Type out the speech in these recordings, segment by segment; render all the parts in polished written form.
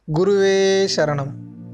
குருவே சரணம்.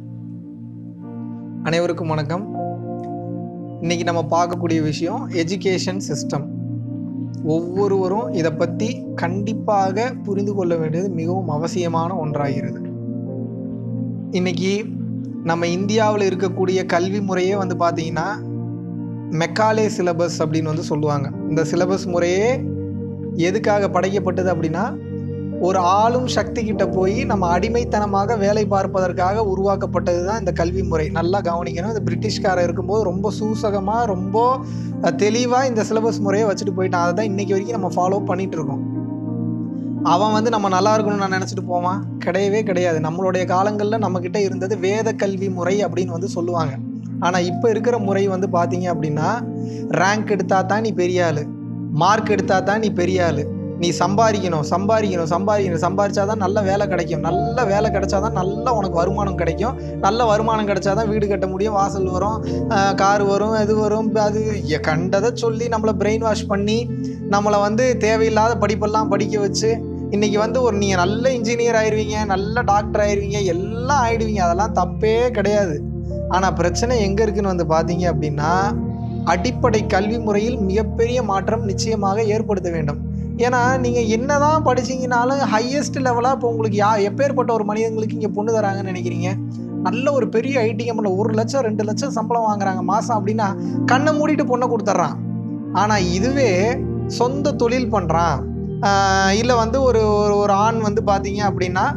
அனைவருக்கும் வணக்கம். இன்னைக்கு நம்ம பார்க்கக்கூடிய விஷயம் எஜுகேஷன் சிஸ்டம். ஒவ்வொருவரும் இதை பற்றி கண்டிப்பாக புரிந்து கொள்ள வேண்டியது மிகவும் அவசியமான ஒன்றாகிறது. இன்னைக்கு நம்ம இந்தியாவில் இருக்கக்கூடிய கல்வி முறையே பார்த்தீங்கன்னா மெக்காலே சிலபஸ் அப்படின்னு சொல்லுவாங்க. இந்த சிலபஸ் முறையே எதுக்காக படைக்கப்பட்டது அப்படின்னா, ஒரு ஆளும் சக்தி கிட்ட போய் நம்ம அடிமைத்தனமாக வேலை பார்ப்பதற்காக உருவாக்கப்பட்டது தான் இந்த கல்வி முறை. நல்லா கவனிக்கணும். இந்த பிரிட்டிஷ்காரர் இருக்கும்போது ரொம்ப சூசகமாக ரொம்ப தெளிவாக இந்த சிலபஸ் முறையை வச்சுட்டு போயிட்டான். அதை தான் இன்றைக்கி வரைக்கும் நம்ம ஃபாலோ பண்ணிகிட்டு இருக்கோம். அவன் நம்ம நல்லா இருக்கணும்னு நான் நினச்சிட்டு போவான்? கிடையவே கிடையாது. நம்மளுடைய காலங்களில் நம்மக்கிட்ட இருந்தது வேத கல்வி முறை அப்படின்னு சொல்லுவாங்க. ஆனால் இப்போ இருக்கிற முறை பார்த்தீங்க அப்படின்னா, ரேங்க் எடுத்தால் தான் நீ பெரிய ஆள், மார்க் எடுத்தால் தான் நீ பெரிய ஆள், நீ சம்பாதிச்சாதான் நல்ல வேலை கிடைக்கும், நல்ல வேலை கிடைச்சாதான் நல்ல உனக்கு வருமானம் கிடைக்கும், நல்ல வருமானம் கிடைச்சாதான் வீடு கட்ட முடியும், வாசல் வரும், கார் வரும், இது வரும், அது கண்டதை சொல்லி நம்மளை பிரெயின் வாஷ் பண்ணி நம்மளை தேவையில்லாத படிப்பெல்லாம் படிக்க வச்சு இன்றைக்கி நீங்கள் நல்ல இன்ஜினியர் ஆயிடுவீங்க, நல்ல டாக்டர் ஆயிடுவீங்க, எல்லாம் ஆயிடுவீங்க. அதெல்லாம் தப்பே கிடையாது. ஆனால் பிரச்சனை எங்கே இருக்குன்னு பார்த்தீங்க அப்படின்னா, அடிப்படை கல்வி முறையில் மிகப்பெரிய மாற்றம் நிச்சயமாக ஏற்படுத்த வேண்டும். ஏன்னா நீங்கள் என்ன தான் படிச்சிங்கனாலும் ஹையஸ்ட் லெவலாக இப்போ உங்களுக்கு எப்பேற்பட்ட ஒரு மனிதங்களுக்கு இங்கே பொண்ணு தராங்கன்னு நினைக்கிறீங்க? நல்ல ஒரு பெரிய ஐடி கம்பெனியில் 1 லட்சம் 2 லட்சம் சம்பளம் வாங்குறாங்க மாதம் அப்படின்னா கண்ணை மூடிட்டு பொண்ணை கொடுத்துட்றான். ஆனால் இதுவே சொந்த தொழில் பண்ணுறான், இல்லை ஒரு ஒரு ஆண் பார்த்தீங்க அப்படின்னா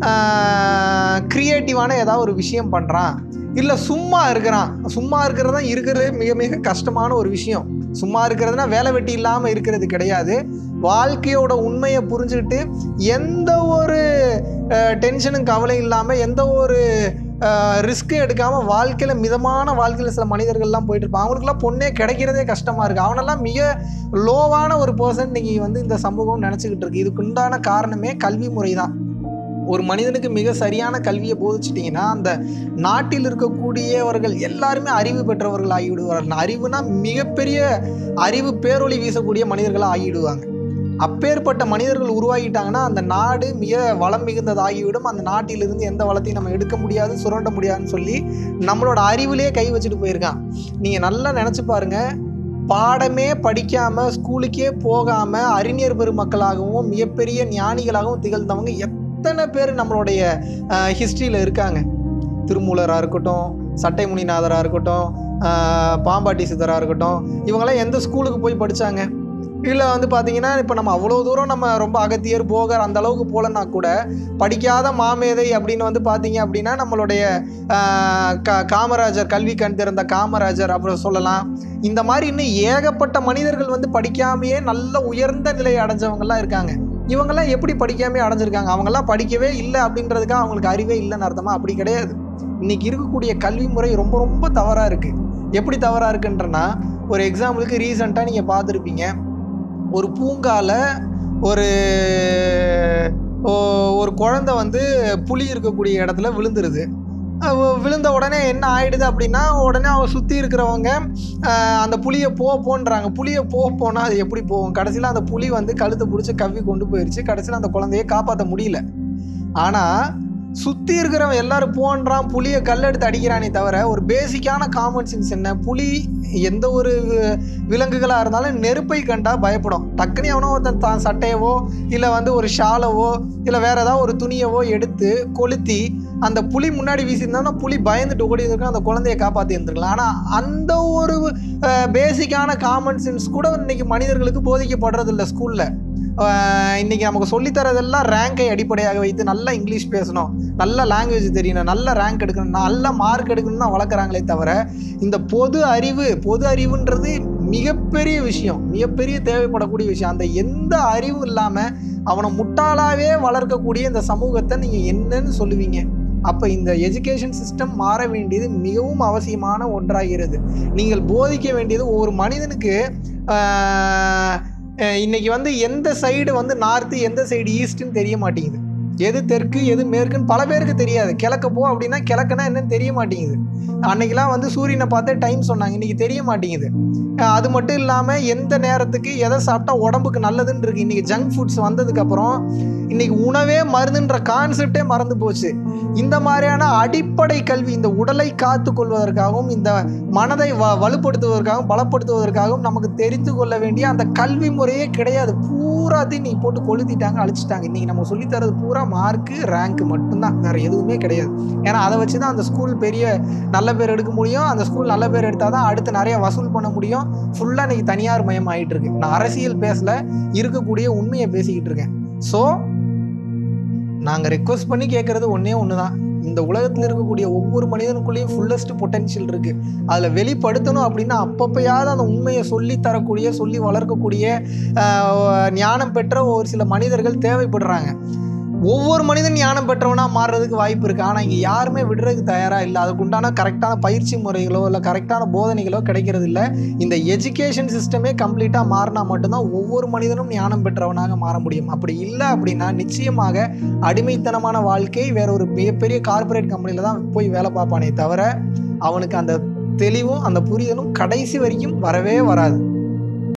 க்ரியேட்டிவான ஏதாவது ஒரு விஷயம் பண்ணுறான், இல்லை சும்மா இருக்கிறது தான் இருக்கிறது மிக மிக கஷ்டமான ஒரு விஷயம். சும்மா இருக்கிறதுனா வேலை வெட்டி இல்லாமல் இருக்கிறது கிடையாது. வாழ்க்கையோட உண்மையை புரிஞ்சுக்கிட்டு எந்த ஒரு டென்ஷனும் கவலை இல்லாமல் எந்த ஒரு ரிஸ்க்கும் எடுக்காமல் வாழ்க்கையில் மிதமான வாழ்க்கையில் சில மனிதர்கள்லாம் போயிட்டு இருப்பாங்க. அவங்களுக்குலாம் பொண்ணே கிடைக்கிறதே கஷ்டமாக இருக்குது. அவனெல்லாம் மிக லோவான ஒரு பர்சன் இன்னைக்கு இந்த சமூகம் நினச்சிக்கிட்டு இருக்கு. இதுக்கு உண்டான காரணமே கல்வி முறை தான். ஒரு மனிதனுக்கு மிக சரியான கல்வியை போதிச்சிட்டிங்கன்னா அந்த நாட்டில் இருக்கக்கூடியவர்கள் எல்லாருமே அறிவு பெற்றவர்கள் ஆகிவிடுவார்கள். அறிவுனா மிகப்பெரிய அறிவு பேரொளி வீசக்கூடிய மனிதர்களாக ஆகிவிடுவாங்க. அப்பேற்பட்ட மனிதர்கள் உருவாகிட்டாங்கன்னா அந்த நாடு மிக வளம் மிகுந்ததாகிவிடும். அந்த நாட்டிலிருந்து எந்த வளத்தையும் நம்ம எடுக்க முடியாது, சுரண்ட முடியாதுன்னு சொல்லி நம்மளோட அறிவிலே கை வச்சுட்டு போயிருக்கான். நீங்கள் நல்லா நினச்சி பாருங்கள். பாடமே படிக்காமல் ஸ்கூலுக்கே போகாமல் அறிஞர் பெருமக்களாகவும் மிகப்பெரிய ஞானிகளாகவும் திகழ்ந்தவங்க எத்தனை பேர் நம்மளுடைய ஹிஸ்ட்ரியில் இருக்காங்க. திருமூலராக இருக்கட்டும், சட்டை முனிநாதராக இருக்கட்டும், பாம்பாட்டி சித்தராக இருக்கட்டும், இவங்கெல்லாம் எந்த ஸ்கூலுக்கு போய் படித்தாங்க? இல்லை பார்த்தீங்கன்னா இப்போ நம்ம அவ்வளோ தூரம் நம்ம ரொம்ப அகத்தியர் போகர் அந்த அளவுக்கு போகலன்னா கூட படிக்காத மாமேதை அப்படின்னு பார்த்தீங்க அப்படின்னா நம்மளுடைய காமராஜர், கல்வி கண் திறந்த காமராஜர் அப்புறம் சொல்லலாம். இந்த மாதிரி இன்னும் ஏகப்பட்ட மனிதர்கள் படிக்காமையே நல்ல உயர்ந்த நிலையை அடைஞ்சவங்கலாம் இருக்காங்க. இவங்கெல்லாம் எப்படி படிக்காமே அடைஞ்சிருக்காங்க? அவங்கெல்லாம் படிக்கவே இல்லை அப்படின்றதுக்காக அவங்களுக்கு அறிவே இல்லைன்னு அர்த்தமா? அப்படி கிடையாது. இன்றைக்கி இருக்கக்கூடிய கல்வி முறை ரொம்ப ரொம்ப தவறாக இருக்குது. எப்படி தவறாக இருக்குன்றனா, ஒரு எக்ஸாம்பிளுக்கு ரீசெண்டாக நீங்கள் பார்த்துருப்பீங்க, ஒரு பூங்காவில் ஒரு குழந்தை புலி இருக்கக்கூடிய இடத்துல விழுந்துருது. விழுந்த உடனே என்ன ஆகிடுது அப்படின்னா, உடனே அவன் சுற்றி இருக்கிறவங்க அந்த புலியை போன்றாங்க. புலியை போனால் அது எப்படி போகும்? கடைசியில் அந்த புலி கழுத்தை பிடிச்சி கவ்வி கொண்டு போயிடுச்சு. கடைசியில் அந்த குழந்தையை காப்பாற்ற முடியல. ஆனால் சுற்றி இருக்கிறவன் எல்லாரும் போன்றான், புலியை கல்லெடுத்து அடிக்கிறானே தவிர ஒரு பேசிக்கான காமன் சென்ஸ் என்ன? புலி எந்த ஒரு விலங்குகளாக இருந்தாலும் நெருப்பை கண்டா பயப்படும். டக்குனு எவனோ ஒருத்தன் தான் சட்டையவோ இல்லை ஒரு ஷாலவோ இல்லை வேறு ஏதாவது ஒரு துணியவோ எடுத்து கொளுத்தி அந்த புலி முன்னாடி வீசியிருந்தோம்னா புலி பயந்துட்டு ஓடி இருந்திருக்கும், அந்த குழந்தையை காப்பாற்றி இருந்திருக்கலாம். ஆனால் அந்த ஒரு பேசிக்கான காமன் சென்ஸ் கூட இன்றைக்கி மனிதர்களுக்கு போதிக்கப்படுறதில்லை ஸ்கூலில். இன்றைக்கி நமக்கு சொல்லித்தரதெல்லாம் ரேங்கை அடிப்படையாக வைத்து நல்லா இங்கிலீஷ் பேசணும், நல்ல லாங்குவேஜ் தெரியணும், நல்ல ரேங்க் எடுக்கணும், நல்ல மார்க் எடுக்கணும்னு தான் வளர்க்குறாங்களே தவிர இந்த பொது அறிவுன்றது மிகப்பெரிய விஷயம், மிகப்பெரிய தேவைப்படக்கூடிய விஷயம். அந்த எந்த அறிவும் இல்லாமல் அவனை முட்டாளாகவே வளர்க்கக்கூடிய இந்த சமூகத்தை நீங்கள் என்னன்னு சொல்லுவீங்க? அப்போ இந்த எஜுகேஷன் சிஸ்டம் மாற வேண்டியது மிகவும் அவசியமான ஒன்றாகிறது. நீங்கள் போதிக்க வேண்டியது ஒவ்வொரு மனிதனுக்கு இன்றைக்கி எந்த சைடு நார்த்து எந்த சைடு ஈஸ்ட்டுன்னு தெரிய மாட்டேங்குது. எது தெற்கு எது மேற்குன்னு பல பேருக்கு தெரியாது. கிழக்க போ அப்படின்னா கிழக்குனா என்னன்னு தெரிய மாட்டேங்குது. அன்னைக்கெல்லாம் வந்து சூரியனை பார்த்தே டைம் சொன்னாங்க, இன்றைக்கி தெரிய மாட்டேங்குது. அது மட்டும் இல்லாமல் எந்த நேரத்துக்கு எதை சாப்பிட்டா உடம்புக்கு நல்லதுன்னு இருக்குது. இன்றைக்கி ஜங்க் ஃபுட்ஸ் வந்ததுக்கப்புறம் இன்றைக்கி உணவே மருந்துன்ற கான்செப்டே மறந்து போச்சு. இந்த மாதிரியான அடிப்படை கல்வி, இந்த உடலை காத்து கொள்வதற்காகவும் இந்த மனதை வலுப்படுத்துவதற்காகவும் பலப்படுத்துவதற்காகவும் நமக்கு தெரிந்து கொள்ள வேண்டிய அந்த கல்வி முறையே கிடையாது. பூராத்தையும் நீ போட்டு கொளுத்திட்டாங்க, அழிச்சிட்டாங்க. இன்றைக்கி நம்ம சொல்லித்தரது பூரா மார்க்கு, ரேங்க்கு மட்டும்தான், வேறு எதுவுமே கிடையாது. ஏன்னா அதை வச்சு தான் அந்த ஸ்கூல் பெரிய நல்ல பேர் எடுக்க முடியும். அந்த ஸ்கூல் நல்ல பேர் எடுத்தால் தான் அடுத்து நிறைய வசூல் பண்ண முடியும். ஃபுல்லாக இன்றைக்கி தனியார் மயம் ஆகிட்டு இருக்கு. நான் அரசியல் பேசல, இருக்கக்கூடிய உண்மையை பேசிக்கிட்டு இருக்கேன். ஸோ நாங்கள் ரெக்வஸ்ட் பண்ணி கேட்குறது ஒன்று தான், இந்த உலகத்தில் இருக்கக்கூடிய ஒவ்வொரு மனிதனுக்குள்ளேயும் ஃபுல்லஸ்ட் பொட்டென்ஷியல் இருக்குது. அதில் வெளிப்படுத்தணும் அப்படின்னா அப்பப்போயாவது அந்த உண்மையை சொல்லி தரக்கூடிய, சொல்லி வளர்க்கக்கூடிய ஞானம் பெற்ற ஒரு சில மனிதர்கள் தேவைப்படுறாங்க. ஒவ்வொரு மனிதன் ஞானம் பெற்றவனாக மாறுறதுக்கு வாய்ப்பு இருக்குது. ஆனால் இங்கே யாருமே விடுறதுக்கு தயாராக இல்லை. அதுக்கு உண்டான கரெக்டான பயிற்சி முறைகளோ இல்லை கரெக்டான போதனைகளோ கிடைக்கிறது இல்லை. இந்த எஜுகேஷன் சிஸ்டமே கம்ப்ளீட்டாக மாறினா மட்டும்தான் ஒவ்வொரு மனிதனும் ஞானம் பெற்றவனாக மாற முடியும். அப்படி இல்லை அப்படின்னா நிச்சயமாக அடிமைத்தனமான வாழ்க்கை வேற ஒரு மிகப்பெரிய கார்பரேட் கம்பெனியில் தான் போய் வேலை பார்ப்பானே தவிர அவனுக்கு அந்த தெளிவும் அந்த புரிதலும் கடைசி வரைக்கும் வரவே வராது.